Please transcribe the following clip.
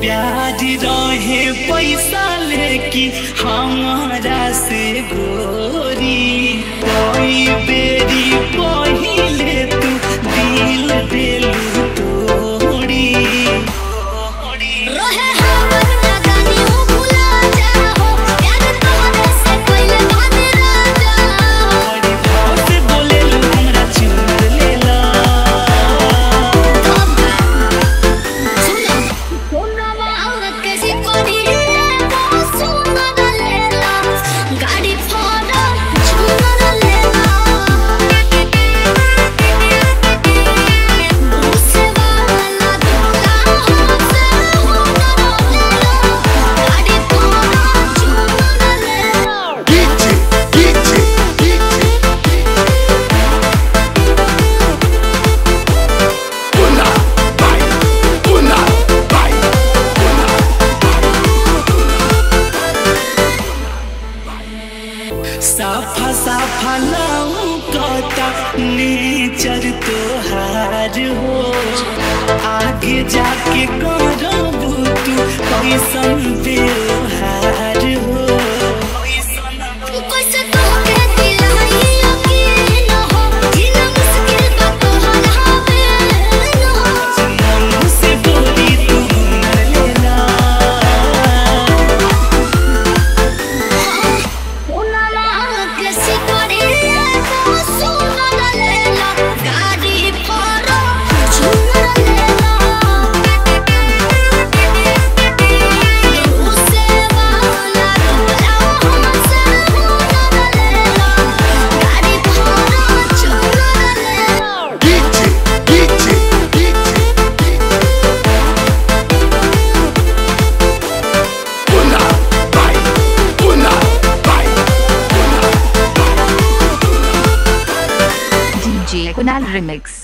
प्यार रहे पैसा लेकी हमारा से गोरी कोई बेरी पहिले तू दिल दिलू तोड़ी रहे हमर लगानी हो भुला जाओ यार तोहरे से पहले बात राजा बड़ी बात बोले लो हमरा चुन लेला सुनवा औरत कैसी पड़ी वो सुना लेला गाड़ी फोड़ा छुना लेला उससे वाला दूल्हा हमसे होना लेला गाड़ी फोड़ा छुना लेला साफा साफा लाऊं कता नेचर तोहार हो आगे जाके करबू तू कैसन व्यवहार हो कैसे तोहके दिलाई यकीन हो जीना मुश्किल बा तोहरा बिन हो मन से बोली तू हुनर लेला उनाला कैसी पड़ी वो सुना लेला गाड़ी फोड़ा छुना लेला उससे वाला दूल्हा हमसे होना लेला गाड़ी फोड़ा छुना लेला DJ Kunal Remix.